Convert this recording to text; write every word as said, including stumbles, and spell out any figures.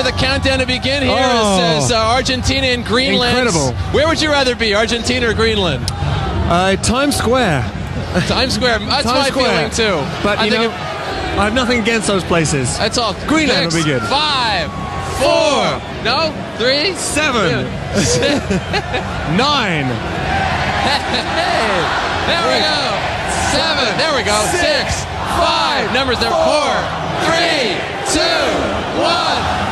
the countdown to begin here. Oh. It says uh, Argentina and Greenland. Incredible. Where would you rather be, Argentina or Greenland? Uh, Times Square. Times Square. That's Times my Square. feeling too. But I you think know, it- I have nothing against those places. that's all. Greenland Six, will be good. Five, four, no, three, Seven. Nine. Hey, there we go. Seven. There we go. Six, Six. Five. Numbers there. Four. Three. Two. One.